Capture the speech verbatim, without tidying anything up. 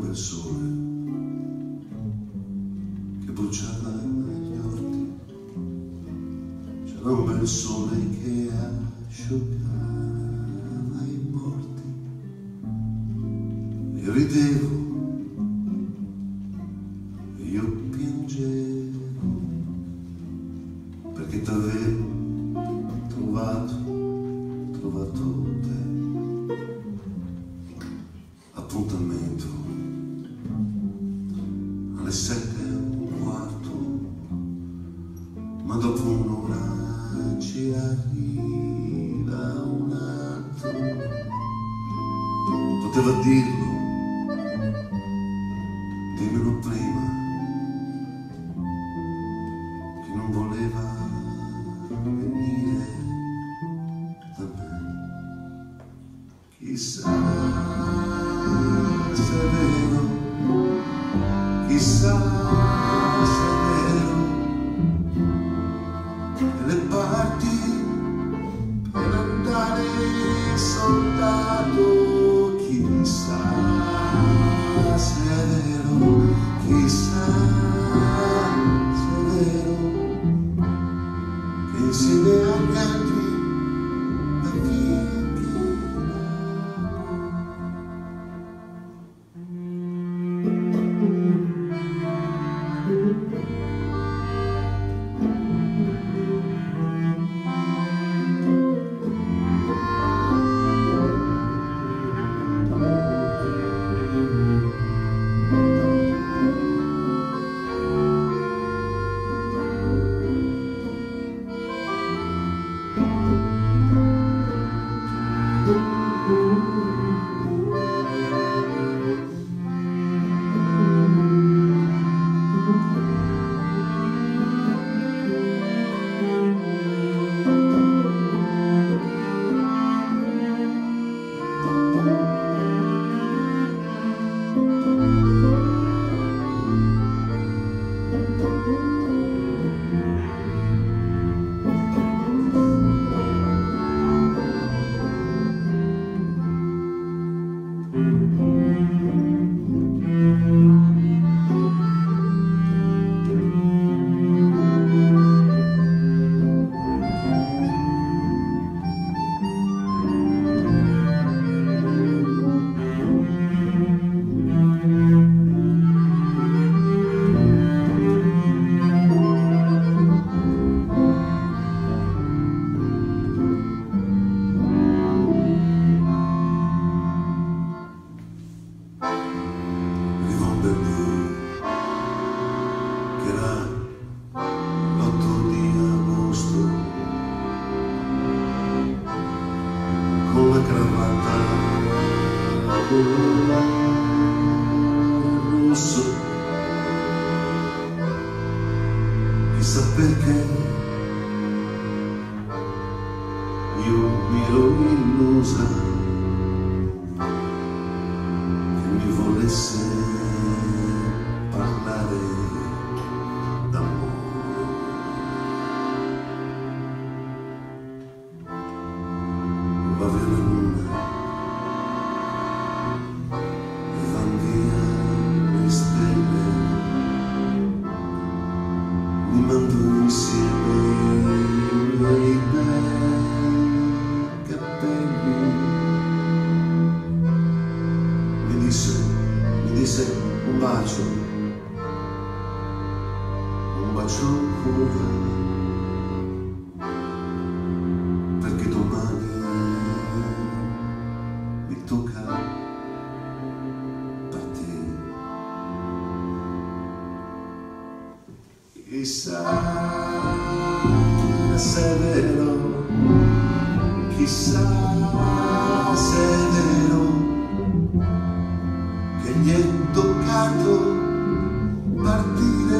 quel sole che bruciava gli orti, c'era un bel sole che asciugava i morti. Io ridevo, io piangevo, perché t'avevo trovato, trovato te. Appuntamento alle sette e un quarto, ma dopo un'ora ci arriva un altro. Poteva dirlo, dimmelo prima, che non voleva venire da me. Chissà se è vero, chissà se è vero, che le parti per andare soldato. Chissà se è vero, chissà se è vero, che insieme agli altri la via con la cravatta rosso, chissà perché io mi ero illusa che mi volesse parlare d'amore. Va via la luna e van via le stelle, mi mando insieme i miei bei capelli. Mi disse, mi disse un bacio, un bacio ancora, perché domani mi tocca partire. Chissà se è vero, chissà se è vero, che gli è toccato partire.